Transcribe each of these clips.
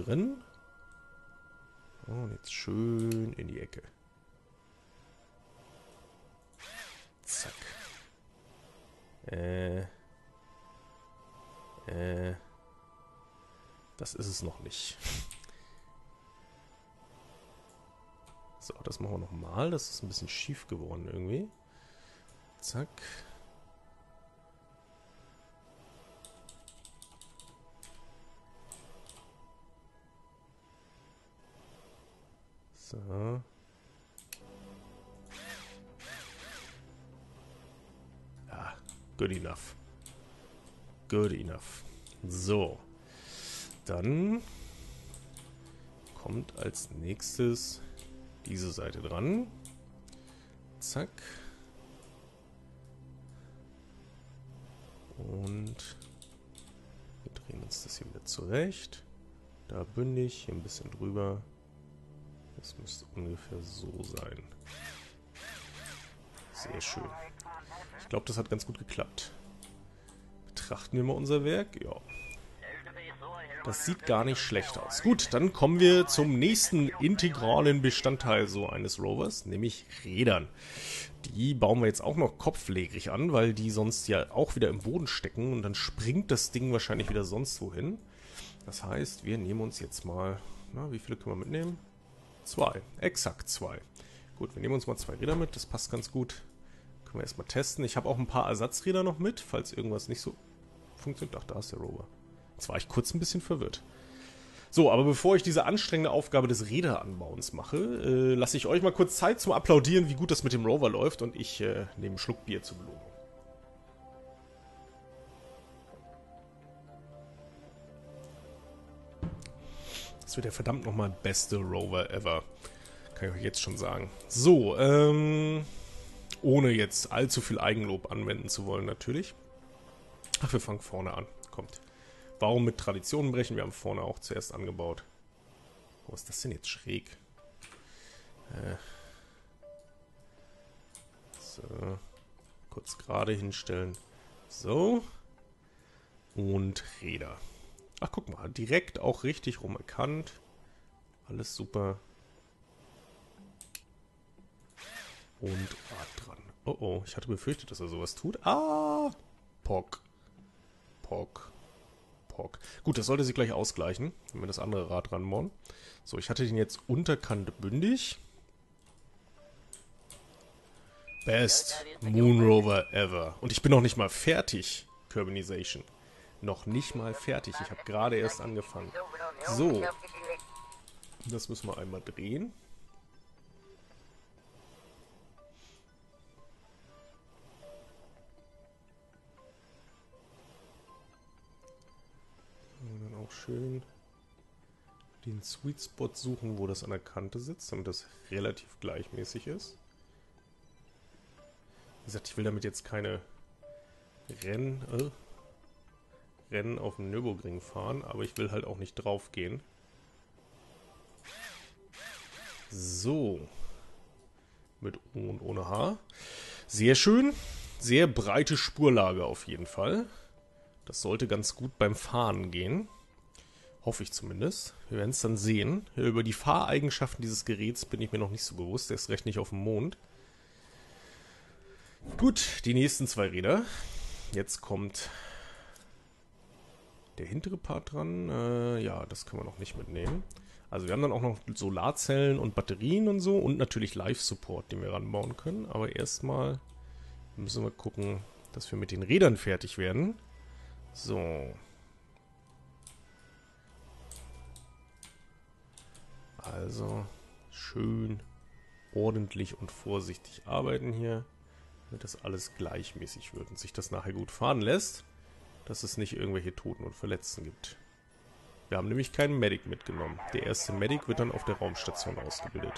drin. Und jetzt schön in die Ecke. Zack. Das ist es noch nicht. So, das machen wir nochmal. Das ist ein bisschen schief geworden irgendwie. Zack. So. Ja, good enough. Good enough. So. Dann kommt als nächstes diese Seite dran. Zack. Und wir drehen uns das hier wieder zurecht. Da bündig, hier ein bisschen drüber. Das müsste ungefähr so sein. Sehr schön. Ich glaube, das hat ganz gut geklappt. Betrachten wir mal unser Werk. Ja. Das sieht gar nicht schlecht aus. Gut, dann kommen wir zum nächsten integralen Bestandteil so eines Rovers, nämlich Rädern. Die bauen wir jetzt auch noch kopflegrig an, weil die sonst ja auch wieder im Boden stecken und dann springt das Ding wahrscheinlich wieder sonst wohin. Das heißt, wir nehmen uns jetzt mal, na, wie viele können wir mitnehmen? 2, exakt 2. Gut, wir nehmen uns mal 2 Räder mit, das passt ganz gut. Können wir erstmal testen. Ich habe auch ein paar Ersatzräder noch mit, falls irgendwas nicht so funktioniert. Ach, da ist der Rover. Jetzt war ich kurz ein bisschen verwirrt. So, aber bevor ich diese anstrengende Aufgabe des Räderanbauens mache, lasse ich euch mal kurz Zeit zum Applaudieren, wie gut das mit dem Rover läuft, und ich nehme einen Schluck Bier zur Belohnung. Das wird der verdammt nochmal beste Rover ever. Kann ich euch jetzt schon sagen. So, ohne jetzt allzu viel Eigenlob anwenden zu wollen, natürlich. Ach, wir fangen vorne an. Kommt. Warum mit Traditionen brechen? Wir haben vorne auch zuerst angebaut. Wo ist das denn jetzt schräg? So. Kurz gerade hinstellen. So. Und Räder. Ach, guck mal. Direkt auch richtig rum erkannt. Alles super. Und Rad dran. Oh oh, ich hatte befürchtet, dass er sowas tut. Ah! Pock. Pock. Gut, das sollte sich gleich ausgleichen, wenn wir das andere Rad ranbauen. So, ich hatte den jetzt unterkant bündig. Best Moon Rover ever. Und ich bin noch nicht mal fertig, Curbanization. Noch nicht mal fertig. Ich habe gerade erst angefangen. So. Das müssen wir einmal drehen. Schön den Sweet Spot suchen, wo das an der Kante sitzt, damit das relativ gleichmäßig ist. Wie gesagt, ich will damit jetzt keine Rennen auf dem Nürburgring fahren, aber ich will halt auch nicht drauf gehen. So. Mit O und ohne H. Sehr schön. Sehr breite Spurlage auf jeden Fall. Das sollte ganz gut beim Fahren gehen. Hoffe ich zumindest. Wir werden es dann sehen. Über die Fahreigenschaften dieses Geräts bin ich mir noch nicht so bewusst. Der ist recht nicht auf dem Mond. Gut, die nächsten 2 Räder. Jetzt kommt der hintere Part dran. Ja, das können wir noch nicht mitnehmen. Also wir haben dann auch noch Solarzellen und Batterien und so. Und natürlich Live-Support, den wir ranbauen können. Aber erstmal müssen wir gucken, dass wir mit den Rädern fertig werden. So. Also schön ordentlich und vorsichtig arbeiten hier, damit das alles gleichmäßig wird und sich das nachher gut fahren lässt, dass es nicht irgendwelche Toten und Verletzten gibt. Wir haben nämlich keinen Medic mitgenommen. Der erste Medic wird dann auf der Raumstation ausgebildet.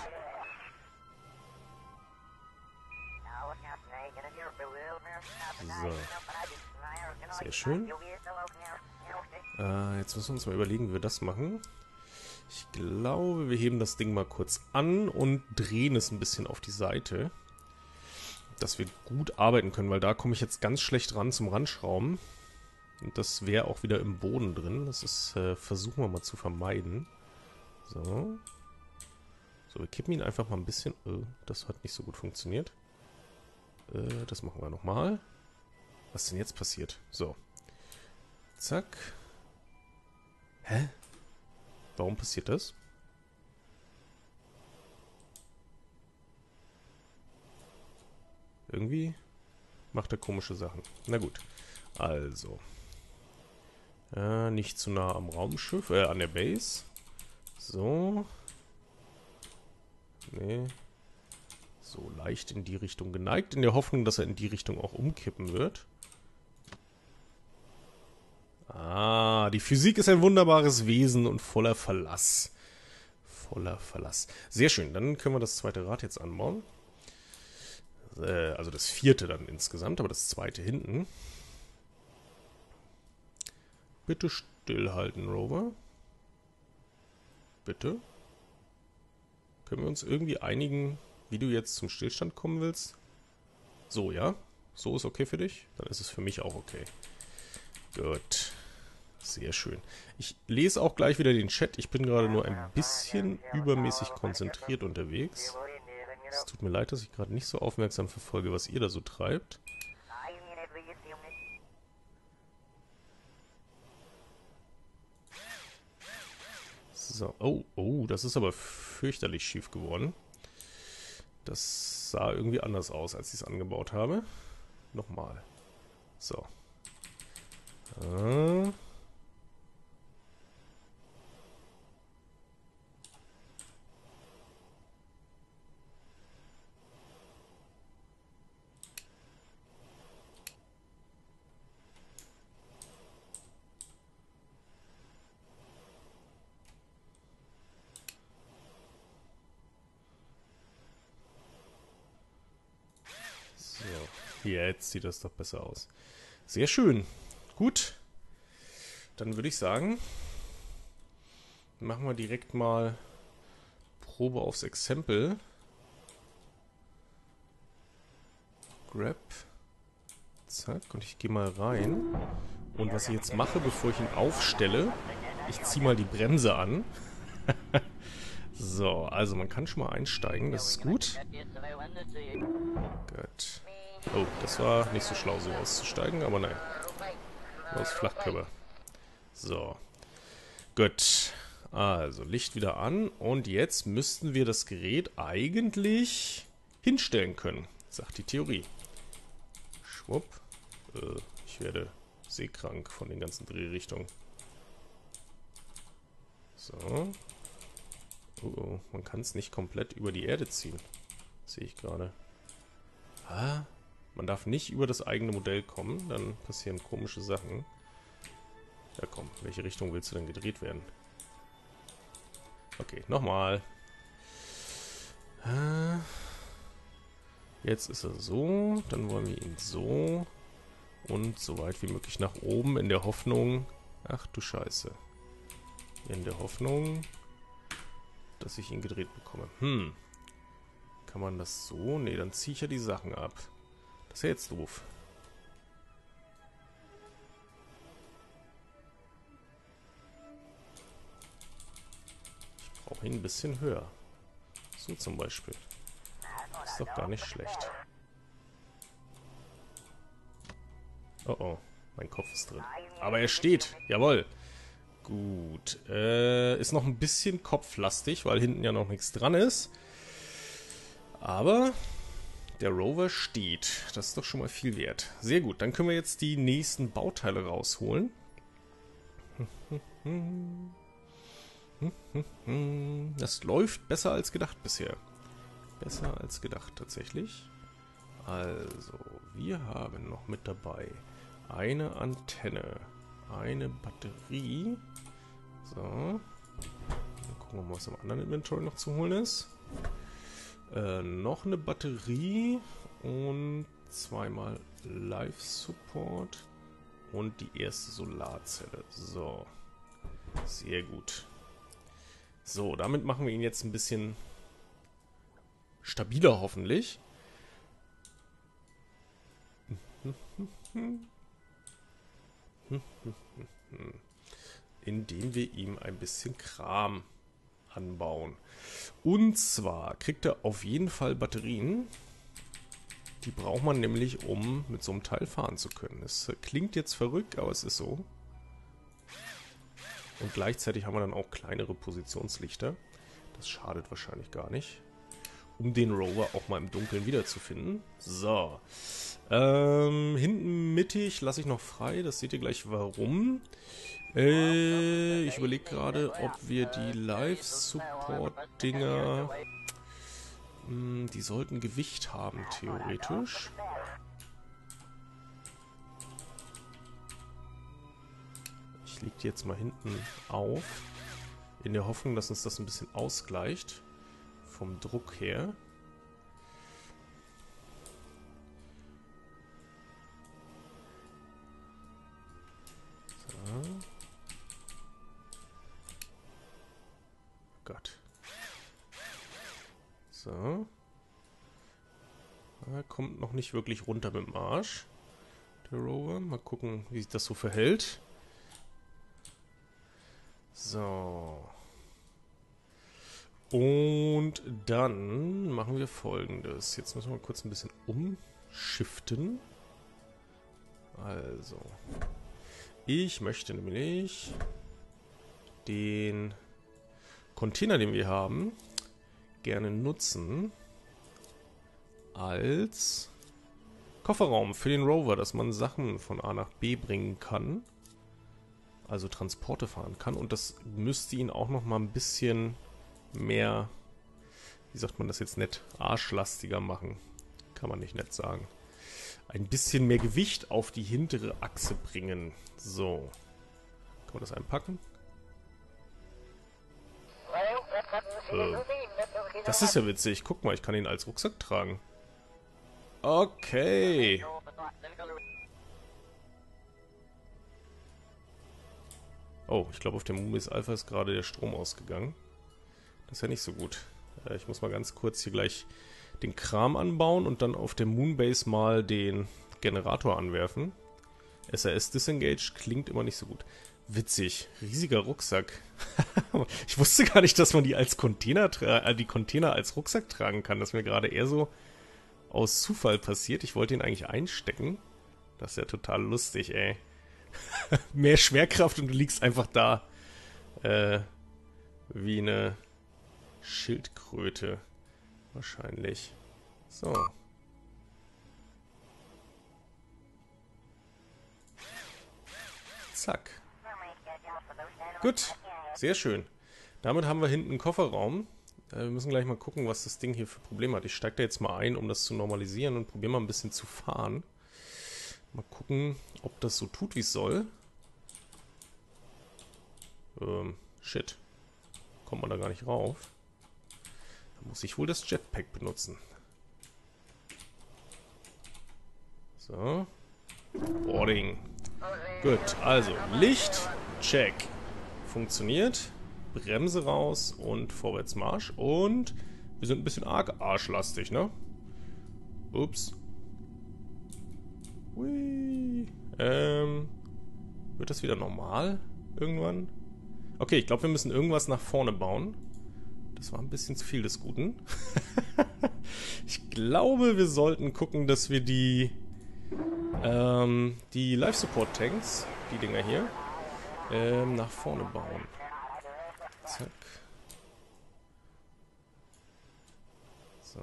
So. Sehr schön. Jetzt müssen wir uns mal überlegen, wie wir das machen. Ich glaube, wir heben das Ding mal kurz an und drehen es ein bisschen auf die Seite, dass wir gut arbeiten können, weil da komme ich jetzt ganz schlecht ran zum Ranschrauben. Und das wäre auch wieder im Boden drin. Das ist, versuchen wir mal zu vermeiden. So. So, wir kippen ihn einfach mal ein bisschen. Das hat nicht so gut funktioniert. Das machen wir nochmal. Was ist denn jetzt passiert? So. Zack. Hä? Warum passiert das? Irgendwie macht er komische Sachen. Na gut. Also. Nicht zu nah am Raumschiff, an der Base. So. Nee. So leicht in die Richtung geneigt, in der Hoffnung, dass er in die Richtung auch umkippen wird. Ah, die Physik ist ein wunderbares Wesen und voller Verlass. Voller Verlass. Sehr schön, dann können wir das zweite Rad jetzt anbauen. Also das vierte dann insgesamt, aber das zweite hinten. Bitte stillhalten, Rover. Bitte. Können wir uns irgendwie einigen, wie du jetzt zum Stillstand kommen willst? So, ja? So ist okay für dich? Dann ist es für mich auch okay. Gut. Sehr schön. Ich lese auch gleich wieder den Chat. Ich bin gerade nur ein bisschen übermäßig konzentriert unterwegs. Es tut mir leid, dass ich gerade nicht so aufmerksam verfolge, was ihr da so treibt. So. Oh, das ist aber fürchterlich schief geworden. Das sah irgendwie anders aus, als ich es angebaut habe. Nochmal. So. Jetzt sieht das doch besser aus. Sehr schön. Gut. Dann würde ich sagen, machen wir direkt mal Probe aufs Exempel. Grab. Zack. Und ich gehe mal rein. Und was ich jetzt mache, bevor ich ihn aufstelle, ich ziehe mal die Bremse an. So, also man kann schon mal einsteigen. Das ist gut. Gut. Oh, das war nicht so schlau, so auszusteigen, aber nein. Aus Flachkörper. So. Gut. Also, Licht wieder an. Und jetzt müssten wir das Gerät eigentlich hinstellen können, sagt die Theorie. Schwupp. Ich werde seekrank von den ganzen Drehrichtungen. So. Oh, man kann es nicht komplett über die Erde ziehen. Sehe ich gerade. Ah, man darf nicht über das eigene Modell kommen, dann passieren komische Sachen. Ja komm, in welche Richtung willst du denn gedreht werden? Okay, nochmal. Jetzt ist er so, dann wollen wir ihn so und so weit wie möglich nach oben in der Hoffnung... Ach du Scheiße. In der Hoffnung, dass ich ihn gedreht bekomme. Kann man das so? Ne, dann ziehe ich ja die Sachen ab. Das ist ja jetzt doof. Ich brauche ihn ein bisschen höher. So zum Beispiel. Ist doch gar nicht schlecht. Oh oh, mein Kopf ist drin. Aber er steht. Jawohl. Gut. Ist noch ein bisschen kopflastig, weil hinten ja noch nichts dran ist. Aber der Rover steht. Das ist doch schon mal viel wert. Sehr gut. Dann können wir jetzt die nächsten Bauteile rausholen. Das läuft besser als gedacht bisher. Besser als gedacht tatsächlich. Also, wir haben noch mit dabei eine Antenne, eine Batterie. So. Dann gucken wir mal, was im anderen Inventory noch zu holen ist. Noch eine Batterie und zweimal Life Support und die erste Solarzelle. So. Sehr gut. So, damit machen wir ihn jetzt ein bisschen stabiler hoffentlich. Indem wir ihm ein bisschen Kram anbauen. Und zwar kriegt er auf jeden Fall Batterien. Die braucht man nämlich, um mit so einem Teil fahren zu können. Es klingt jetzt verrückt, aber es ist so. Und gleichzeitig haben wir dann auch kleinere Positionslichter. Das schadet wahrscheinlich gar nicht. Um den Rover auch mal im Dunkeln wiederzufinden. So. Hinten mittig lasse ich noch frei. Das seht ihr gleich warum. Ich überlege gerade, ob wir die Live-Support-Dinger... Die sollten Gewicht haben, theoretisch. Ich lege die jetzt mal hinten auf. In der Hoffnung, dass uns das ein bisschen ausgleicht. Vom Druck her. So. Gott. So. Er kommt noch nicht wirklich runter mit dem Arsch. Der Rover. Mal gucken, wie sich das so verhält. So. Und dann machen wir Folgendes. Jetzt müssen wir mal kurz ein bisschen umschiften. Also. Ich möchte nämlich den Container, den wir haben, gerne nutzen als Kofferraum für den Rover, dass man Sachen von A nach B bringen kann. Also Transporte fahren kann. Und das müsste ihn auch noch mal ein bisschen mehr, wie sagt man das jetzt nett, arschlastiger machen. Kann man nicht nett sagen. Ein bisschen mehr Gewicht auf die hintere Achse bringen. So. Kann man das einpacken? Das ist ja witzig. Guck mal, ich kann ihn als Rucksack tragen. Okay. Oh, ich glaube, auf dem Moonbase Alpha ist gerade der Strom ausgegangen. Das ist ja nicht so gut. Ich muss mal ganz kurz hier gleich den Kram anbauen und dann auf der Moonbase mal den Generator anwerfen. SRS Disengage klingt immer nicht so gut. Witzig. Riesiger Rucksack. Ich wusste gar nicht, dass man die als Container die Container als Rucksack tragen kann. Das ist mir gerade eher so aus Zufall passiert. Ich wollte ihn eigentlich einstecken. Das ist ja total lustig, ey. Mehr Schwerkraft und du liegst einfach da. Wie eine Schildkröte. Wahrscheinlich. So. Zack. Gut, sehr schön. Damit haben wir hinten einen Kofferraum. Wir müssen gleich mal gucken, was das Ding hier für Probleme hat. Ich steige da jetzt mal ein, um das zu normalisieren und probiere mal ein bisschen zu fahren. Mal gucken, ob das so tut, wie es soll. Shit. Kommt man da gar nicht rauf. Da muss ich wohl das Jetpack benutzen. So. Boarding. Gut, also Licht, check. Funktioniert. Bremse raus und Vorwärtsmarsch. Und wir sind ein bisschen arg arschlastig, ne? Ups. Hui. Wird das wieder normal? Irgendwann? Okay, ich glaube, wir müssen irgendwas nach vorne bauen. Das war ein bisschen zu viel des Guten. Ich glaube, wir sollten gucken, dass wir die Life-Support-Tanks, die Dinger hier, nach vorne bauen. Zack. So.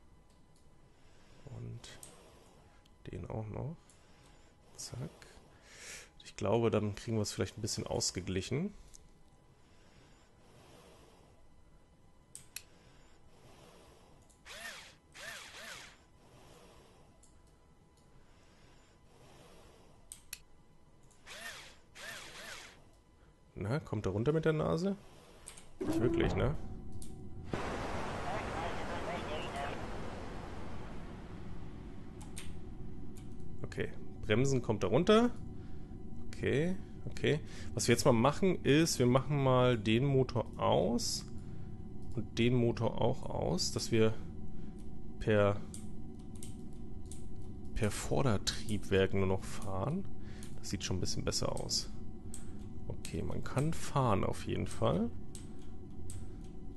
Und den auch noch. Zack. Ich glaube, dann kriegen wir es vielleicht ein bisschen ausgeglichen. Na, kommt er runter mit der Nase? Nicht wirklich, ne? Okay, Bremsen kommt er runter. Okay, okay. Was wir jetzt mal machen ist, wir machen mal den Motor aus und den Motor auch aus, dass wir per Vordertriebwerk nur noch fahren. Das sieht schon ein bisschen besser aus. Okay, man kann fahren auf jeden Fall.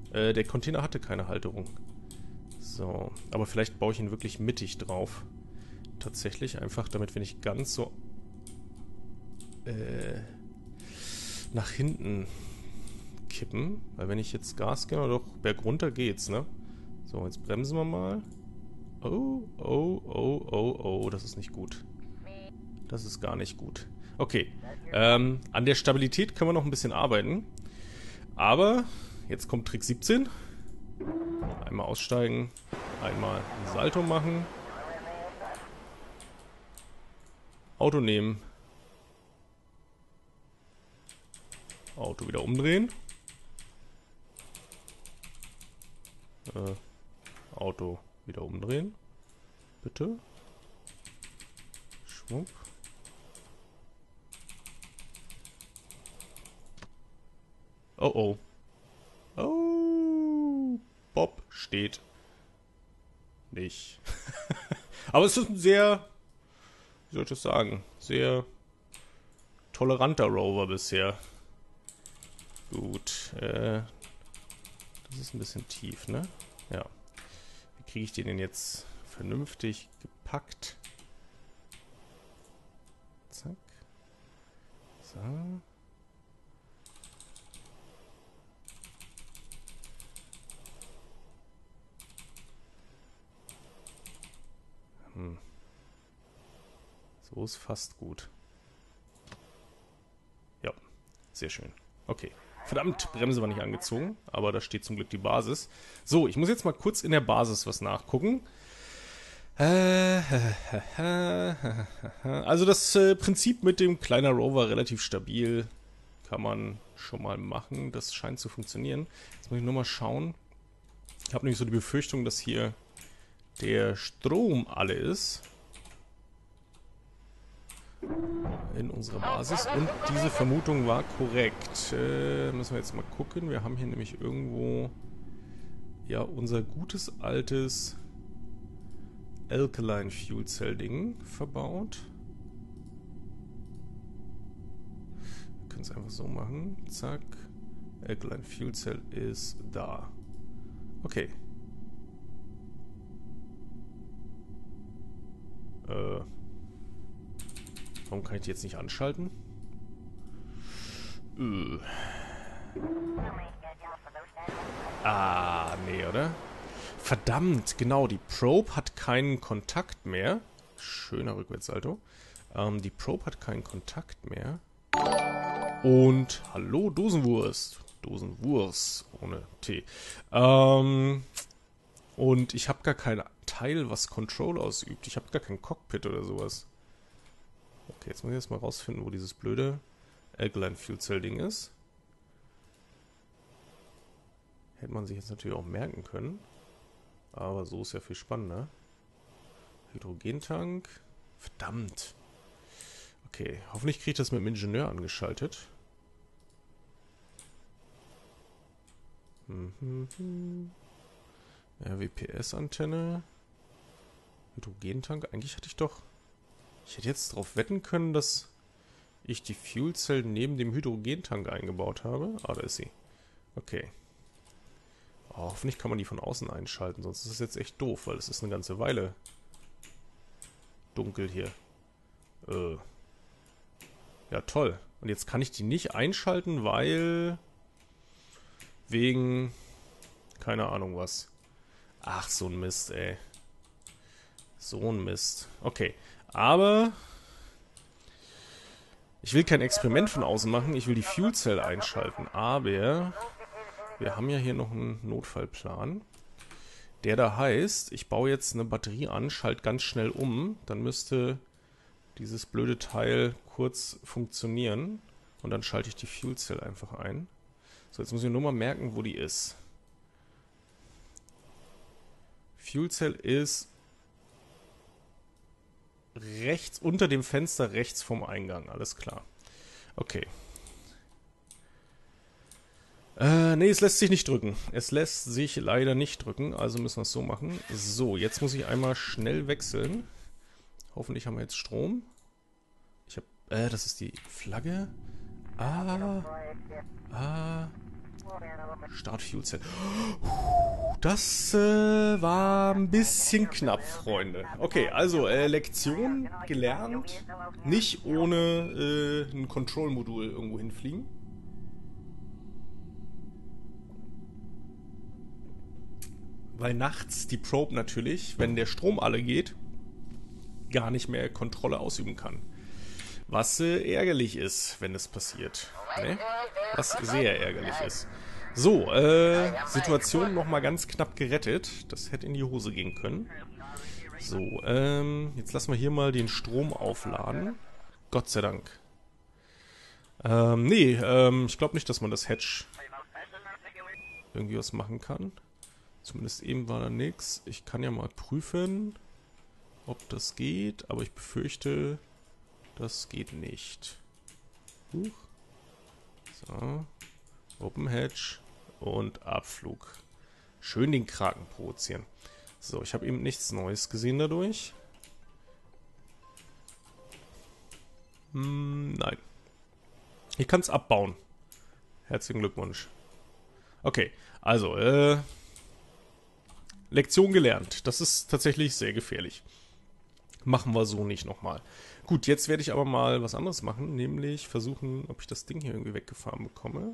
Der Container hatte keine Halterung. So, aber vielleicht baue ich ihn wirklich mittig drauf. Tatsächlich einfach, damit wir nicht ganz so nach hinten kippen. Weil wenn ich jetzt Gas gebe, doch bergunter geht's, ne? So, jetzt bremsen wir mal. Oh, oh, oh, oh, oh, das ist nicht gut. Das ist gar nicht gut. Okay, an der Stabilität können wir noch ein bisschen arbeiten. Aber, jetzt kommt Trick 17. Einmal aussteigen, einmal ein Salto machen. Auto nehmen. Auto wieder umdrehen. Auto wieder umdrehen. Bitte. Schwupp. Oh oh. Oh. Bob steht nicht. Aber es ist ein sehr, wie soll ich das sagen, sehr toleranter Rover bisher. Gut, das ist ein bisschen tief, ne? Ja. Wie kriege ich den denn jetzt vernünftig gepackt? Zack. So. So ist fast gut. Ja, sehr schön. Okay. Verdammt, Bremse war nicht angezogen, aber da steht zum Glück die Basis. So, ich muss jetzt mal kurz in der Basis was nachgucken. Also das Prinzip mit dem kleiner Rover relativ stabil kann man schon mal machen. Das scheint zu funktionieren. Jetzt muss ich nur mal schauen. Ich habe nämlich so die Befürchtung, dass hier der Strom alle ist in unserer Basis und diese Vermutung war korrekt. Müssen wir jetzt mal gucken. Wir haben hier nämlich irgendwo ja unser gutes altes Alkaline Fuel Cell Ding verbaut. Wir können es einfach so machen. Zack. Alkaline Fuel Cell ist da. Okay. Warum kann ich die jetzt nicht anschalten? Ah, nee, oder? Verdammt, genau, die Probe hat keinen Kontakt mehr. Schöner Rückwärtssalto. Die Probe hat keinen Kontakt mehr. Und hallo, Dosenwurst. Dosenwurst ohne T. Und ich habe gar kein Teil, was Control ausübt. Ich habe gar kein Cockpit oder sowas. Okay, jetzt muss ich erstmal rausfinden, wo dieses blöde Alkaline Fuel Cell Ding ist. Hätte man sich jetzt natürlich auch merken können. Aber so ist ja viel spannender. Hydrogentank. Verdammt. Okay, hoffentlich kriege ich das mit dem Ingenieur angeschaltet. Ja, WPS-Antenne. Hydrogentank. Eigentlich hatte ich doch... Ich hätte jetzt darauf wetten können, dass ich die Fuel Cell neben dem Hydrogentank eingebaut habe. Ah, da ist sie. Okay. Oh, hoffentlich kann man die von außen einschalten, sonst ist es jetzt echt doof, weil es ist eine ganze Weile dunkel hier. Ja, toll. Und jetzt kann ich die nicht einschalten, weil... Wegen... Keine Ahnung was. Ach, so ein Mist, ey. So ein Mist. Okay. Aber... Ich will kein Experiment von außen machen, ich will die Fuel Cell einschalten. Aber... Wir haben ja hier noch einen Notfallplan. Der da heißt, ich baue jetzt eine Batterie an, schalte ganz schnell um. Dann müsste dieses blöde Teil kurz funktionieren. Und dann schalte ich die Fuel Cell einfach ein. So, jetzt muss ich nur mal merken, wo die ist. Fuel Cell ist rechts, unter dem Fenster rechts vom Eingang. Alles klar. Okay. Nee, es lässt sich nicht drücken. Es lässt sich leider nicht drücken, also müssen wir es so machen. So, jetzt muss ich einmal schnell wechseln. Hoffentlich haben wir jetzt Strom. Ich habe, das ist die Flagge. Start Fuel Cell. Das war ein bisschen knapp, Freunde. Okay, also Lektion gelernt. Nicht ohne ein Control-Modul irgendwo hinfliegen. Weil nachts die Probe natürlich, wenn der Strom alle geht, gar nicht mehr Kontrolle ausüben kann. Was ärgerlich ist, wenn es passiert. Ne? Was sehr ärgerlich ist. So, Situation nochmal ganz knapp gerettet. Das hätte in die Hose gehen können. So, jetzt lassen wir hier mal den Strom aufladen. Gott sei Dank. Ich glaube nicht, dass man das Hatch irgendwie was machen kann. Zumindest eben war da nichts. Ich kann ja mal prüfen, ob das geht, aber ich befürchte, das geht nicht. Huch. So. Open Hatch und Abflug. Schön den Kraken provozieren. So, ich habe eben nichts Neues gesehen dadurch. Nein. Ich kann es abbauen. Herzlichen Glückwunsch. Okay, also, Lektion gelernt. Das ist tatsächlich sehr gefährlich. Machen wir so nicht nochmal. Gut, jetzt werde ich aber mal was anderes machen, nämlich versuchen, ob ich das Ding hier irgendwie weggefahren bekomme.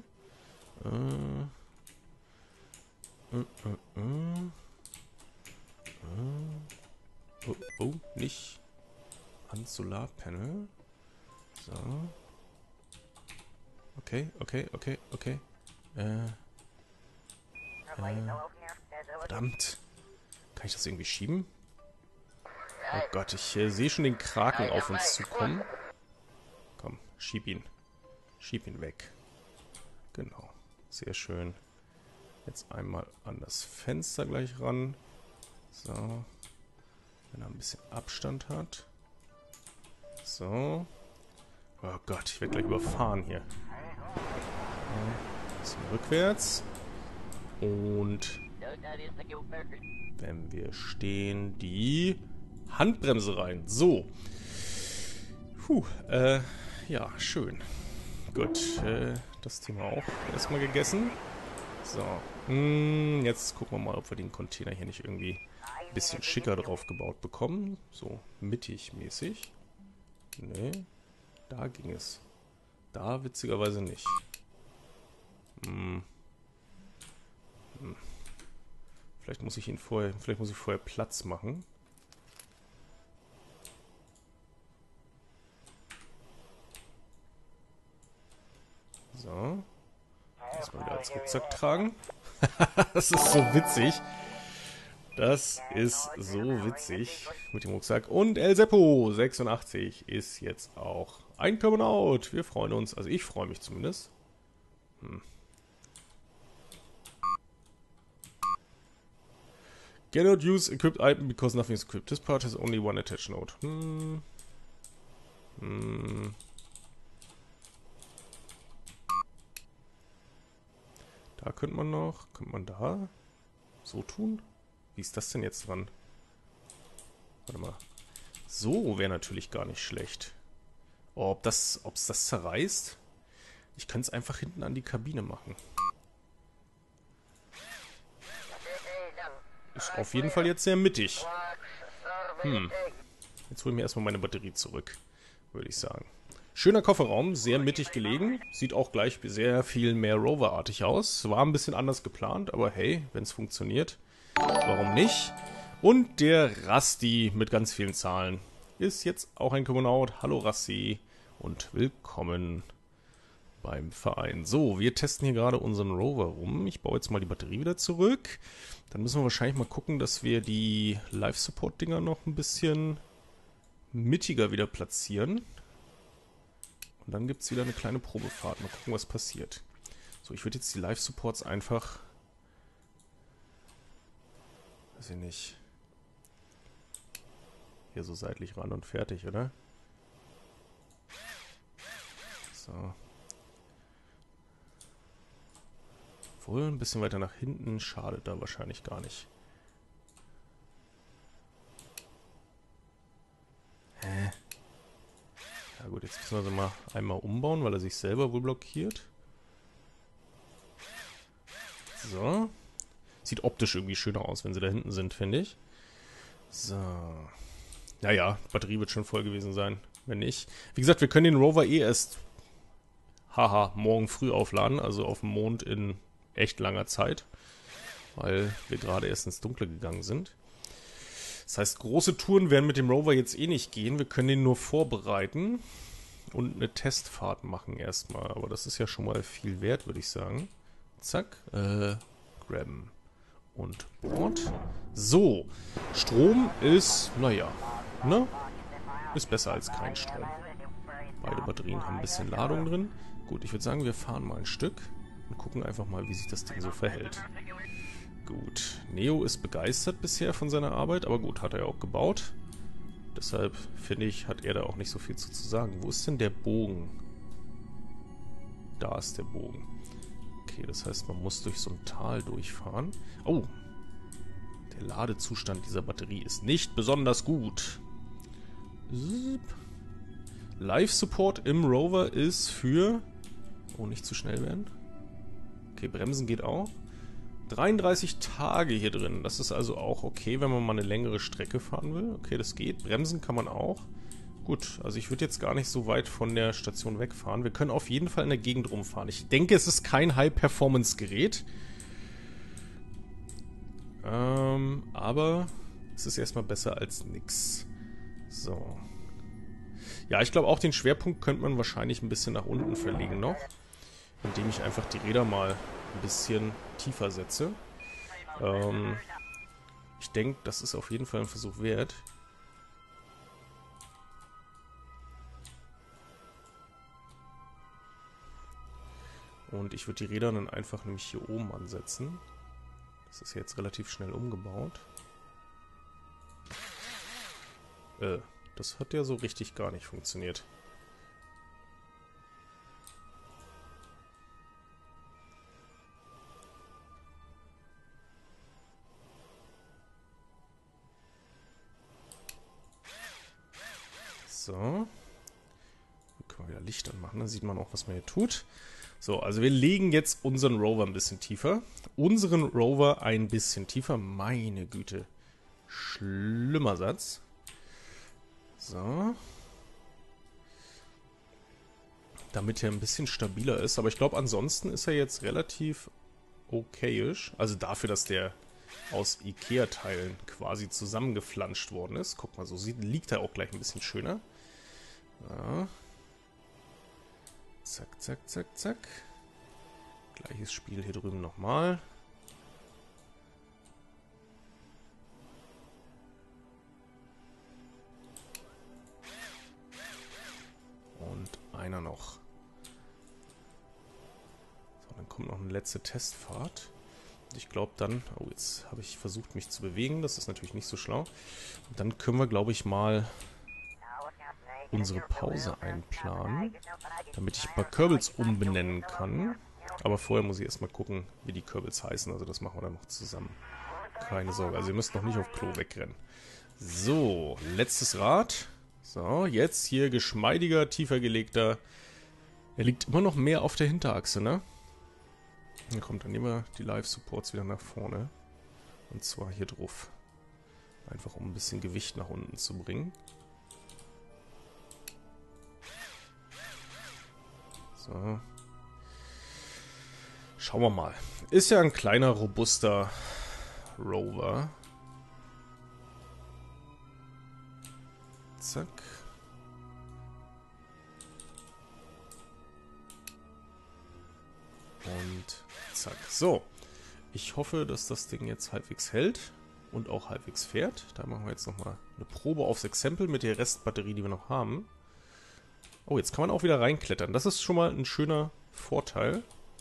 Oh, nicht an Solarpanel. So. Okay. Verdammt. Kann ich das irgendwie schieben? Oh Gott, ich sehe schon den Kraken auf uns zukommen. Komm, schieb ihn. Schieb ihn weg. Genau. Sehr schön. Jetzt einmal an das Fenster gleich ran. So. Wenn er ein bisschen Abstand hat. So. Oh Gott, ich werde gleich überfahren hier. Ein bisschen rückwärts. Und wenn wir stehen, die Handbremse rein. So. Ja, schön. Gut, das Thema auch erstmal gegessen. So. Jetzt gucken wir mal, ob wir den Container hier nicht irgendwie ein bisschen schicker drauf gebaut bekommen. So mittig mäßig. Nee, da ging es. Da witzigerweise nicht. Vielleicht muss ich vorher Platz machen. So. Erstmal wieder als Rucksack tragen. Das ist so witzig. Das ist so witzig mit dem Rucksack. Und El Seppo 86 ist jetzt auch ein Coming-out. Wir freuen uns. Also ich freue mich zumindest. Cannot use equipped item because nothing is equipped. This part has only one attached node. Da könnte man da so tun? Wie ist das denn jetzt dran? Warte mal. So wäre natürlich gar nicht schlecht. Oh, ob es das zerreißt? Ich kann es einfach hinten an die Kabine machen. Ist auf jeden Fall jetzt sehr mittig. Jetzt hole ich mir erstmal meine Batterie zurück, würde ich sagen. Schöner Kofferraum, sehr mittig gelegen. Sieht auch gleich sehr viel mehr Rover-artig aus. War ein bisschen anders geplant, aber hey, wenn es funktioniert, warum nicht? Und der Rasti mit ganz vielen Zahlen ist jetzt auch ein Coming-out. Hallo Rasti und willkommen beim Verein. So, wir testen hier gerade unseren Rover rum. Ich baue jetzt mal die Batterie wieder zurück. Dann müssen wir wahrscheinlich mal gucken, dass wir die Live-Support-Dinger noch ein bisschen mittiger wieder platzieren. Und dann gibt es wieder eine kleine Probefahrt. Mal gucken, was passiert. So, ich würde jetzt die Live-Supports einfach... Weiß ich nicht. Hier so seitlich ran und fertig, oder? So. Obwohl, ein bisschen weiter nach hinten schadet da wahrscheinlich gar nicht. Hä? Ja gut, jetzt müssen wir sie mal einmal umbauen, weil er sich selber wohl blockiert. So. Sieht optisch irgendwie schöner aus, wenn sie da hinten sind, finde ich. So. Naja, Batterie wird schon voll gewesen sein, wenn nicht. Wie gesagt, wir können den Rover eh erst, morgen früh aufladen, also auf dem Mond in echt langer Zeit, weil wir gerade erst ins Dunkle gegangen sind. Das heißt, große Touren werden mit dem Rover jetzt eh nicht gehen. Wir können den nur vorbereiten und eine Testfahrt machen erstmal. Aber das ist ja schon mal viel wert, würde ich sagen. Zack, grabben und Board. So, Strom ist, naja, ne? Ist besser als kein Strom. Beide Batterien haben ein bisschen Ladung drin. Gut, ich würde sagen, wir fahren mal ein Stück und gucken einfach mal, wie sich das Ding so verhält. Gut, Neo ist begeistert bisher von seiner Arbeit, aber gut, hat er ja auch gebaut. Deshalb, finde ich, hat er da auch nicht so viel zu sagen. Wo ist denn der Bogen? Da ist der Bogen. Okay, das heißt, man muss durch so ein Tal durchfahren. Oh, der Ladezustand dieser Batterie ist nicht besonders gut. Live-Support im Rover ist für... Oh, nicht zu schnell werden. Okay, Bremsen geht auch. 33 Tage hier drin. Das ist also auch okay, wenn man mal eine längere Strecke fahren will. Okay, das geht. Bremsen kann man auch. Gut, also ich würde jetzt gar nicht so weit von der Station wegfahren. Wir können auf jeden Fall in der Gegend rumfahren. Ich denke, es ist kein High-Performance-Gerät. Aber es ist erstmal besser als nix. So. Ja, ich glaube auch den Schwerpunkt könnte man wahrscheinlich ein bisschen nach unten verlegen noch. Indem ich einfach die Räder mal ein bisschen tiefer setze. Ich denke, das ist auf jeden Fall ein Versuch wert. Und ich würde die Räder dann einfach nämlich hier oben ansetzen. Das ist jetzt relativ schnell umgebaut. Das hat ja so richtig gar nicht funktioniert. So. Dann können wir wieder Licht anmachen, dann sieht man auch, was man hier tut. So, also wir legen jetzt unseren Rover ein bisschen tiefer. Meine Güte. Schlimmer Satz. So. Damit er ein bisschen stabiler ist. Aber ich glaube, ansonsten ist er jetzt relativ okayisch. Also dafür, dass der aus Ikea-Teilen quasi zusammengeflanscht worden ist. Guck mal, so liegt er auch gleich ein bisschen schöner. Ja. Zack, zack, zack, zack. Gleiches Spiel hier drüben nochmal. Und einer noch. So, dann kommt noch eine letzte Testfahrt. Und ich glaube dann... Oh, jetzt habe ich versucht, mich zu bewegen. Das ist natürlich nicht so schlau. Und dann können wir, glaube ich, mal unsere Pause einplanen, damit ich ein paar Kerbals umbenennen kann. Aber vorher muss ich erstmal gucken, wie die Kerbals heißen. Also das machen wir dann noch zusammen. Keine Sorge, also ihr müsst noch nicht auf Klo wegrennen. So, letztes Rad. So, jetzt hier geschmeidiger, tiefer gelegter. Er liegt immer noch mehr auf der Hinterachse, ne? Dann kommt, dann nehmen wir die Live-Supports wieder nach vorne. Und zwar hier drauf. Einfach um ein bisschen Gewicht nach unten zu bringen. So. Schauen wir mal. Ist ja ein kleiner, robuster Rover. Zack. Und zack. So. Ich hoffe, dass das Ding jetzt halbwegs hält und auch halbwegs fährt. Da machen wir jetzt nochmal eine Probe aufs Exempel mit der Restbatterie, die wir noch haben. Oh, jetzt kann man auch wieder reinklettern. Das ist schon mal ein schöner Vorteil.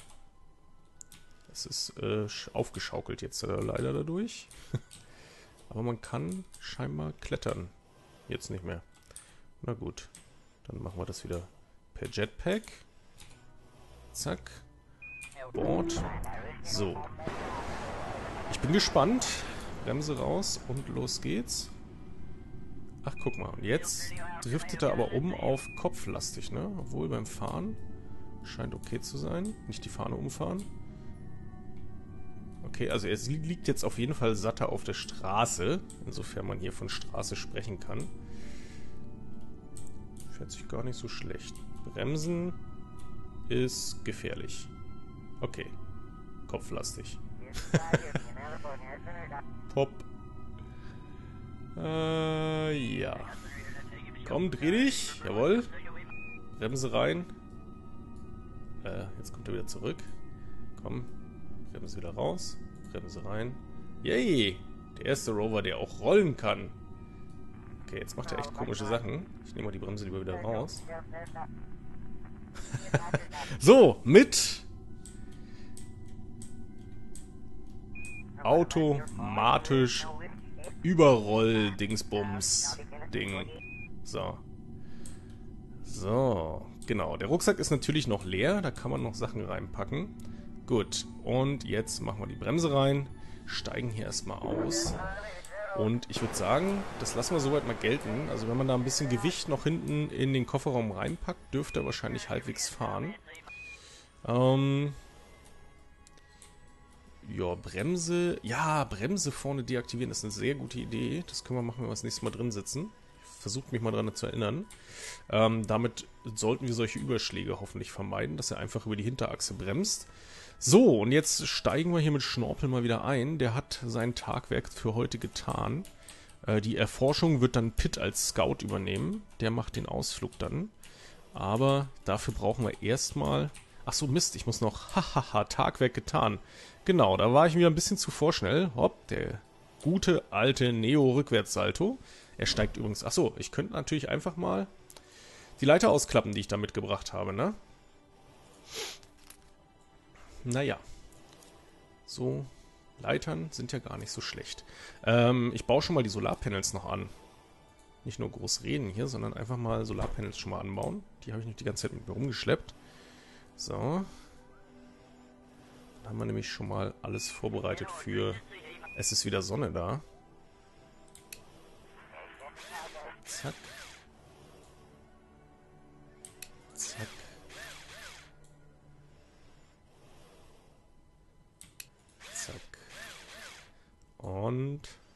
Es ist aufgeschaukelt jetzt leider dadurch. Aber man kann scheinbar klettern. Jetzt nicht mehr. Na gut. Dann machen wir das wieder per Jetpack. Zack. Board. So. Ich bin gespannt. Bremse raus und los geht's. Ach, guck mal. Und jetzt driftet er aber um auf kopflastig, ne? Obwohl beim Fahren scheint okay zu sein. Nicht die Fahne umfahren. Okay, also er liegt jetzt auf jeden Fall satter auf der Straße. Insofern man hier von Straße sprechen kann. Fährt sich gar nicht so schlecht. Bremsen ist gefährlich. Okay. Kopflastig. Top. Ja. Komm, dreh dich. Jawohl. Bremse rein. Jetzt kommt er wieder zurück. Komm. Bremse wieder raus. Bremse rein. Yay! Der erste Rover, der auch rollen kann. Okay, jetzt macht er echt komische Sachen. Ich nehme mal die Bremse lieber wieder raus. So, mit automatisch Überroll-Dingsbums-Ding. So. So, genau. Der Rucksack ist natürlich noch leer. Da kann man noch Sachen reinpacken. Gut, und jetzt machen wir die Bremse rein. Steigen hier erstmal aus. Und ich würde sagen, das lassen wir soweit mal gelten. Also wenn man da ein bisschen Gewicht noch hinten in den Kofferraum reinpackt, dürfte er wahrscheinlich halbwegs fahren. Ja, Bremse. Ja, Bremse vorne deaktivieren ist eine sehr gute Idee. Das können wir machen, wenn wir das nächste Mal drin sitzen. Versucht mich mal daran zu erinnern. Damit sollten wir solche Überschläge hoffentlich vermeiden, dass er einfach über die Hinterachse bremst. So, und jetzt steigen wir hier mit Schnorpel mal wieder ein. Der hat sein Tagwerk für heute getan. Die Erforschung wird dann Pitt als Scout übernehmen. Der macht den Ausflug dann. Aber dafür brauchen wir erstmal... Achso, Mist, ich muss noch... Hahaha, Tagwerk getan. Genau, da war ich mir ein bisschen zu vorschnell. Hopp, der gute alte Neo-Rückwärtssalto. Er steigt übrigens... Achso, ich könnte natürlich einfach mal die Leiter ausklappen, die ich da mitgebracht habe, ne? Naja. So, Leitern sind ja gar nicht so schlecht. Ich baue schon mal die Solarpanels noch an. Nicht nur groß reden hier, sondern einfach mal Solarpanels schon mal anbauen. Die habe ich nicht die ganze Zeit mit mir rumgeschleppt. So. Dann haben wir nämlich schon mal alles vorbereitet für... Es ist wieder Sonne da. Zack. Zack. Zack. Und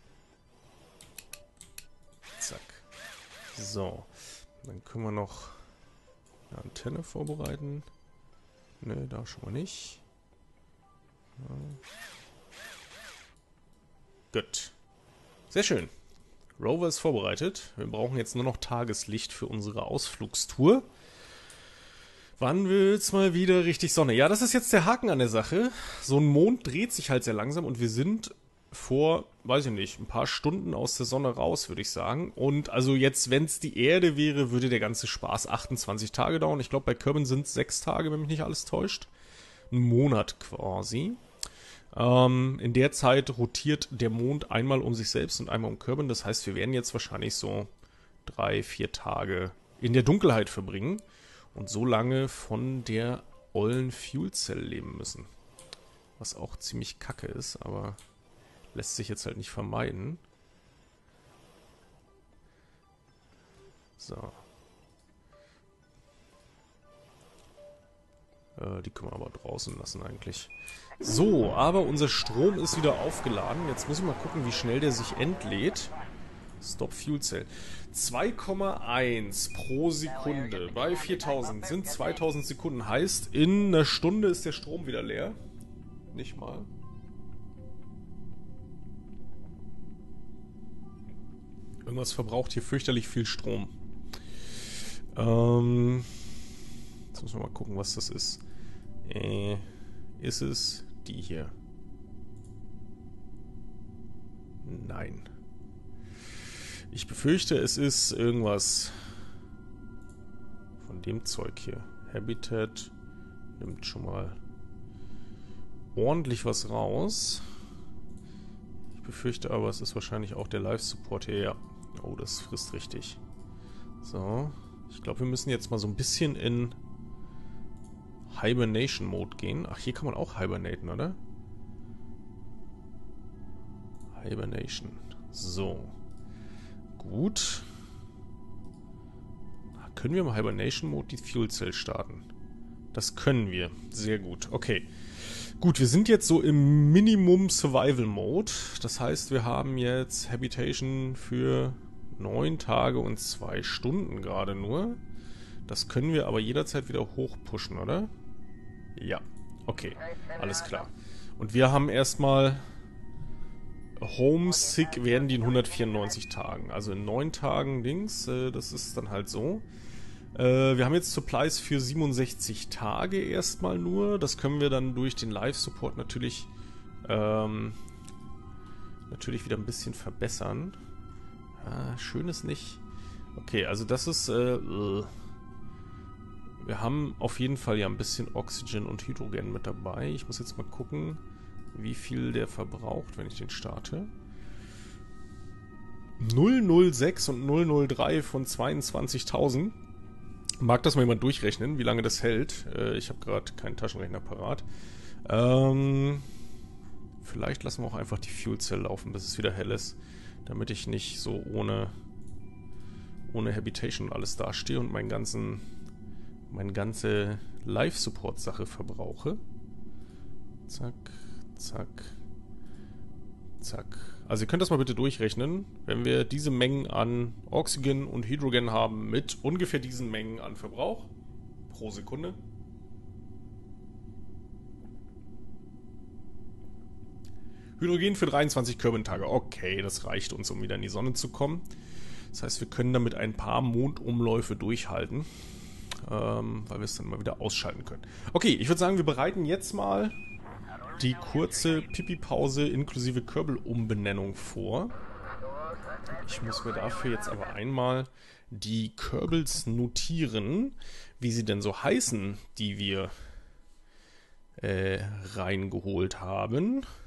zack. So. Dann können wir noch eine Antenne vorbereiten. Ne, da schon mal nicht. Ja. Gut. Sehr schön. Rover ist vorbereitet. Wir brauchen jetzt nur noch Tageslicht für unsere Ausflugstour. Wann wird's mal wieder richtig Sonne? Ja, das ist jetzt der Haken an der Sache. So ein Mond dreht sich halt sehr langsam und wir sind vor, weiß ich nicht, ein paar Stunden aus der Sonne raus, würde ich sagen. Und also jetzt, wenn es die Erde wäre, würde der ganze Spaß 28 Tage dauern. Ich glaube, bei Kerbin sind es 6 Tage, wenn mich nicht alles täuscht. Ein Monat quasi. In der Zeit rotiert der Mond einmal um sich selbst und einmal um Kerbin. Das heißt, wir werden jetzt wahrscheinlich so 3-4 Tage in der Dunkelheit verbringen. Und so lange von der ollen Fuel-Zelle leben müssen. Was auch ziemlich kacke ist, aber lässt sich jetzt halt nicht vermeiden. So. Die können wir aber draußen lassen eigentlich. So, aber unser Strom ist wieder aufgeladen. Jetzt muss ich mal gucken, wie schnell der sich entlädt. Stop Fuel Cell. 2,1 pro Sekunde bei 4000 sind 2000 Sekunden. Heißt, in einer Stunde ist der Strom wieder leer. Nicht mal. Irgendwas verbraucht hier fürchterlich viel Strom. Jetzt müssen wir mal gucken, was das ist. Ist es die hier? Nein. Ich befürchte, es ist irgendwas von dem Zeug hier. Habitat nimmt schon mal ordentlich was raus. Ich befürchte aber, es ist wahrscheinlich auch der Live-Support hier. Ja. Oh, das frisst richtig. So. Ich glaube, wir müssen jetzt mal so ein bisschen in Hibernation-Mode gehen. Ach, hier kann man auch hibernaten, oder? Hibernation. So. Gut. Können wir im Hibernation-Mode die Fuel Cell starten? Das können wir. Sehr gut. Okay. Gut, wir sind jetzt so im Minimum Survival Mode. Das heißt, wir haben jetzt Habitation für 9 Tage und 2 Stunden gerade nur. Das können wir aber jederzeit wieder hochpushen, oder? Ja, okay, alles klar. Und wir haben erstmal Homesick werden die in 194 Tagen. Also in 9 Tagen Dings, das ist dann halt so. Wir haben jetzt Supplies für 67 Tage erstmal nur. Das können wir dann durch den Live-Support natürlich wieder ein bisschen verbessern. Schön ist nicht. Okay, also das ist... wir haben auf jeden Fall ja ein bisschen Oxygen und Hydrogen mit dabei. Ich muss jetzt mal gucken, wie viel der verbraucht, wenn ich den starte. 006 und 003 von 22.000. Mag das mal jemand durchrechnen, wie lange das hält? Ich habe gerade keinen Taschenrechner parat. Vielleicht lassen wir auch einfach die Fuel Cell laufen, bis es wieder hell ist, damit ich nicht so ohne Habitation und alles dastehe und meine ganze Live-Support-Sache verbrauche. Zack, zack, zack. Also ihr könnt das mal bitte durchrechnen, wenn wir diese Mengen an Oxygen und Hydrogen haben mit ungefähr diesen Mengen an Verbrauch pro Sekunde. Hydrogen für 23 Kelvin-Tage. Okay, das reicht uns, um wieder in die Sonne zu kommen. Das heißt, wir können damit ein paar Mondumläufe durchhalten, weil wir es dann mal wieder ausschalten können. Okay, ich würde sagen, wir bereiten jetzt mal die kurze Pipi-Pause inklusive Kerbal-Umbenennung vor. Ich muss mir dafür jetzt aber einmal die Kerbals notieren, wie sie denn so heißen, die wir reingeholt haben.